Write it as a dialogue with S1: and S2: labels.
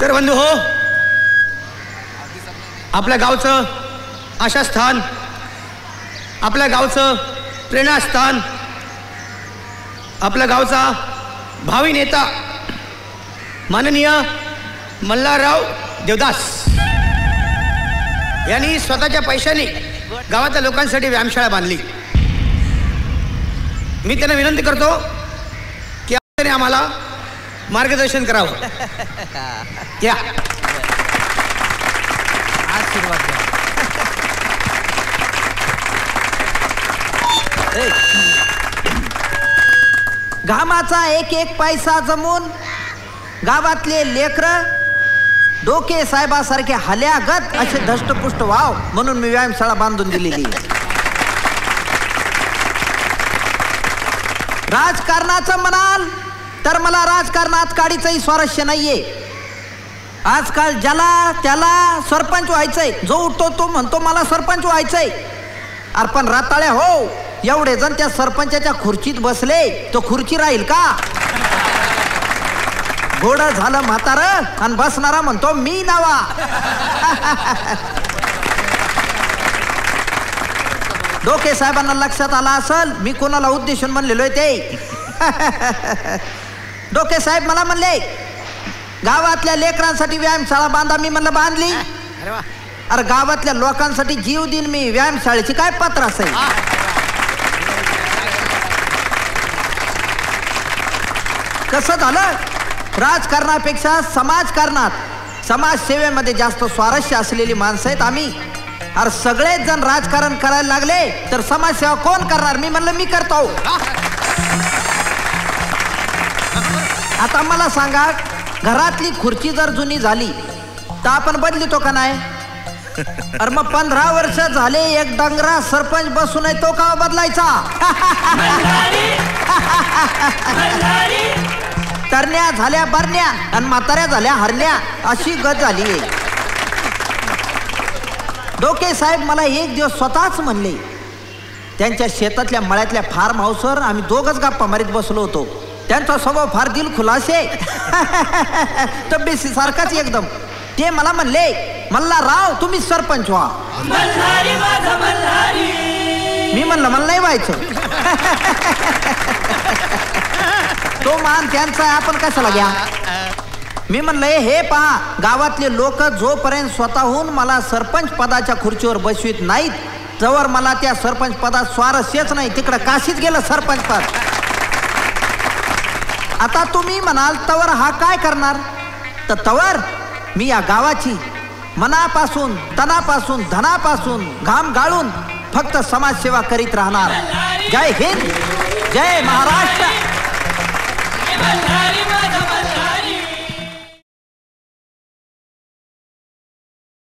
S1: तर बंधू हो, आपल्या गावचं आशास्थान, आपल्या गावचं प्रेरणास्थान, आपल्या गावचा भावी नेता माननीय मल्हारराव देवदास यांनी स्वतःच्या पैशाने गावातल्या लोकांसाठी व्यायामशाळा बांधली. मी त्यांना विनंती करतो की आपण आम्हाला मार्गदर्शन करावं. या
S2: आशीर्वाद द्या. घामाचा एक एक पैसा जमून गावातले लेकरं डोके साहेबासारखे हल्यागत असे धष्टपुष्ट व्हाव म्हणून मी व्यायामशाळा बांधून दिलेली. राजकारणाचं म्हणाल तर मला राजकारणात काडीचंही स्वारस्य नाहीये. आजकाल ज्याला त्याला सरपंच व्हायचंय, जो उठतो तो म्हणतो मला सरपंच व्हायचंय. अरे पण राताळ्या हो, एवढे जण त्या सरपंचाच्या खुर्चीत बसले तो खुर्ची राहील का? घोडं झालं म्हातारं आणि बसणारा म्हणतो मी नावा. डोके साहेबांना लक्षात आला असेल मी कोणाला उद्देशून म्हणलेलो आहे ते. डोके साहेब मला म्हणले गावातल्या लेकरांसाठी व्यायामशाळा बांधा. मी म्हणलं बांधली. अरे गावातल्या लोकांसाठी जीव देईन मी, व्यायामशाळेची काय पात्र असेल. कसं झालं, राजकारणापेक्षा समाजकारणात समाजसेवेमध्ये जास्त स्वारस्य असलेली माणसं आहेत आम्ही. अरे सगळेच जण राजकारण करायला लागले तर समाजसेवा कोण करणार? मी म्हणलं मी करतो. आता मला सांगा, घरातली खुर्ची जर जुनी झाली तर आपण बदलितो का नाही? अरे मग 15 वर्ष झाले एक डंगरा सरपंच बसून आहे, तो का बदलायचा? तरण्या झाल्या बरण्या आणि म्हाताऱ्या झाल्या हरण्या अशी गत झाली आहे. डोके साहेब मला एक दिवस स्वतःच म्हणले, त्यांच्या शेतातल्या मळ्यातल्या फार्म हाऊसवर आम्ही दोघच गप्पा मारीत बसलो होतो. त्यांचा स्वभाव फार दिल खुलासे, तब्येती सारखाच एकदम. ते मला म्हणले मल्हारराव तुम्ही सरपंच व्हा. मी म्हणलं मला नाही व्हायचं. तो मान त्यांचा आहे, आपण कशाला घ्या. मी म्हणलं हे पहा, गावातले लोक जोपर्यंत स्वतःहून मला सरपंच पदाच्या खुर्चीवर बसवीत नाहीत जवळ मला त्या सरपंच पदात स्वारस्यच नाही. तिकडं काशीच गेलं सरपंच पद. आता तुम्ही म्हणाल तवर हा काय करणार? तर तवर मी या गावाची मनापासून तनापासून धनापासून घाम गाळून फक्त समाजसेवा करीत राहणार. जय हिंद, जय महाराष्ट्र.